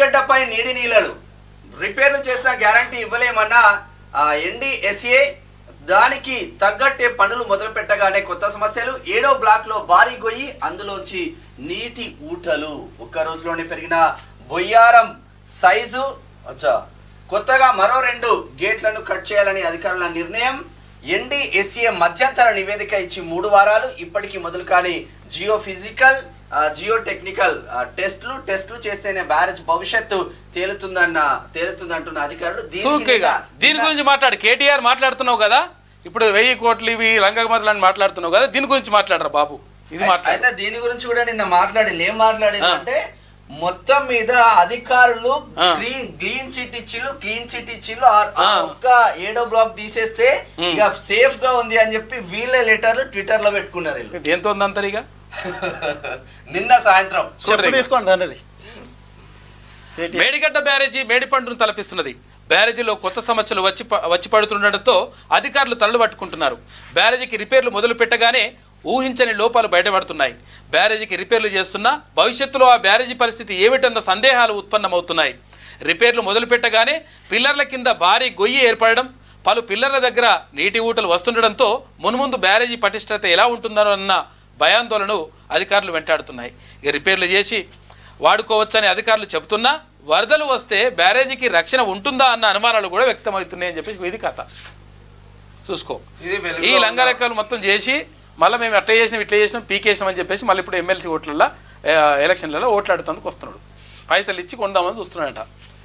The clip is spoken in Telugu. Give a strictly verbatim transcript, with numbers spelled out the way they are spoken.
మేడిగడ్డపై నీడి నీళ్లు రిపేర్లు చేసిన గ్యారంటీ ఇవ్వలేమన్న ఎన్డీఎస్ఏ దానికి తగ్గట్టే పనులు మొదలు పెట్టగానే కొత్త సమస్యలు. ఏడో బ్లాక్ లో భారీ గొయ్యి, అందులోంచి నీటి ఊటలు. ఒక్క రోజులోనే పెరిగిన బొయ్యారం సైజు. అచ్చా కొత్తగా మరో రెండు గేట్లను కట్ చేయాలని అధికారుల నిర్ణయం. ఎన్డీఎస్ఏ మధ్యంతర నివేదిక ఇచ్చి మూడు వారాలు, ఇప్పటికీ మొదలు కాని జియో ఫిజికల్ జియో టెక్నికల్ టెస్టులు టెస్టులు చేస్తేనే బ్యారేజ్ భవిష్యత్తు తేలుతుందన్న తేలుతుందంటున్న అధికారులు. దీని గురించి మాట్లాడు. కేటీఆర్ మాట్లాడుతున్నావు కదా, ఇప్పుడు వెయ్యి కోట్లు ఇవి లంగమర్లు అని మాట్లాడుతున్నావు కదా, దీని గురించి మాట్లాడరా బాబు. ఇది అయితే దీని గురించి కూడా నిన్న మాట్లాడి ఏం మాట్లాడిందంటే మొత్తం మీద అధికారులు క్లీన్ క్లీన్ చిట్ ఇచ్చిళ్ళు క్లీన్ చిట్ ఇచ్చిళ్ళు ఒక్క ఏడో బ్లాక్ తీసేస్తే ఇక సేఫ్ గా ఉంది అని చెప్పి వీళ్ళ లెటర్లు ట్విట్టర్ లో పెట్టుకున్నారు. ఎంత ఉంది అంతరిగా నిన్న సాయంత్రం తీసుకోండి. మేడిగడ్డ బ్యారేజీ మేడిపండును తలపిస్తున్నది. బ్యారేజీలో కొత్త సమస్యలు వచ్చి వచ్చి పడుతుండటంతో అధికారులు తలలు పట్టుకుంటున్నారు. బ్యారేజీకి రిపేర్లు మొదలు పెట్టగానే ఊహించని లోపాలు బయటపడుతున్నాయి. బ్యారేజీకి రిపేర్లు చేస్తున్నా భవిష్యత్తులో ఆ బ్యారేజీ పరిస్థితి ఏమిటన్న సందేహాలు ఉత్పన్నమవుతున్నాయి. రిపేర్లు మొదలు పెట్టగానే పిల్లర్ల కింద భారీ గొయ్యి ఏర్పడడం, పలు పిల్లర్ల దగ్గర నీటి ఊటలు వస్తుండడంతో మున్ముందు బ్యారేజీ పటిష్టత ఎలా ఉంటుందో అన్న భయాందోళనను అధికారులు వెంటాడుతున్నాయి. ఇక రిపేర్లు చేసి వాడుకోవచ్చని అధికారులు చెబుతున్నా వరదలు వస్తే బ్యారేజీకి రక్షణ ఉంటుందా అన్న అనుమానాలు కూడా వ్యక్తమవుతున్నాయని చెప్పేసి ఇది కథ. చూసుకో, ఈ లంగాలెక్కలు మొత్తం చేసి మళ్ళీ మేము అట్లా చేసినాం ఇట్లా చేసినాం పీకేసినాం అని చెప్పేసి మళ్ళీ ఇప్పుడు ఎమ్మెల్సీ ఓట్లలో ఎలక్షన్లలో ఓట్లాడుతందుకు వస్తున్నాడు. పైసలు ఇచ్చి కొందామని చూస్తున్నాడట.